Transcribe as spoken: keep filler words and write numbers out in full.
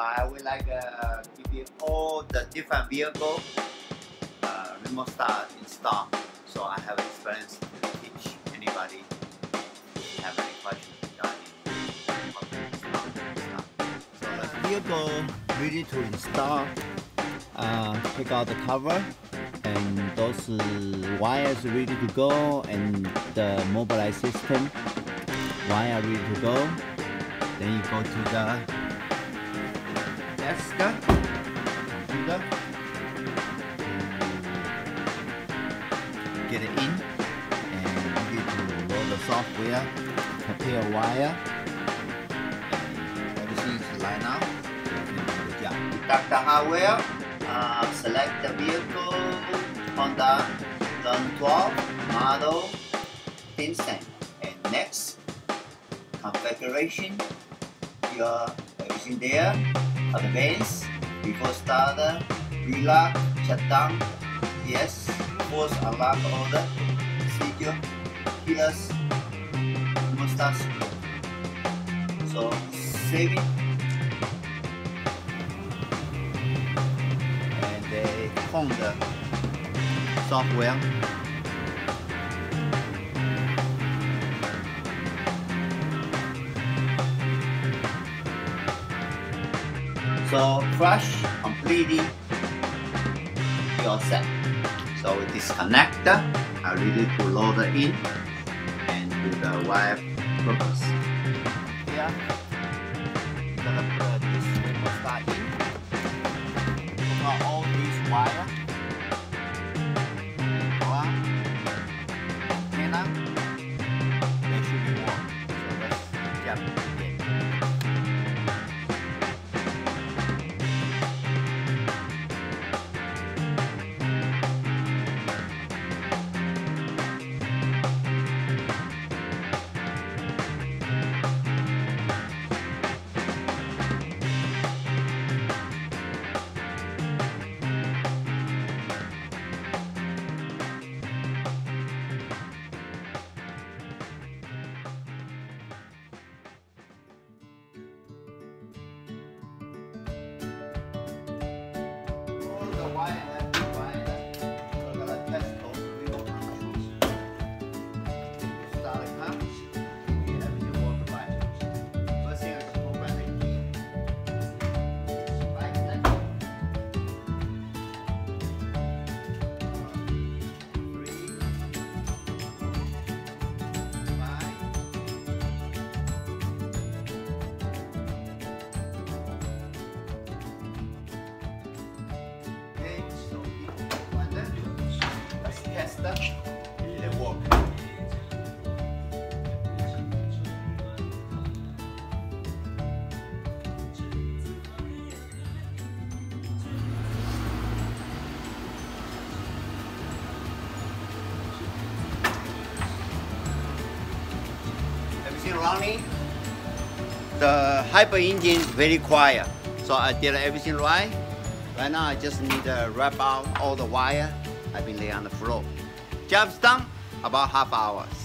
I would like uh, give you all the different vehicle uh, remote start install. So I have experience to teach anybody who have any questions regarding how to install stuff. So the vehicle ready to install. Uh, take out the cover and those uh, wires ready to go, and the mobilize system wire ready to go. Then you go to the desk, computer, get it in, and you need to load the software, prepare wire, and everything is lined up. You can do the job. Detect the hardware. Uh, select the vehicle Honda twelve model Vincent, and next configuration, your everything there, advance, before starter, relock, shutdown, yes, force unlock order, procedure, pillars, remote start screw. So save it. They clone the software. So flush completely, you're set. So we disconnect, are ready to load it in and do the wire purpose. Here, you're gonna put this remote start in. All these wire, one, antenna, they should be warm. So let's jump in. It work. Everything running. The hyper engine is very quiet, so I did everything right. Right now I just need to wrap out all the wire I've been laying on the floor. Job's done, about half hour.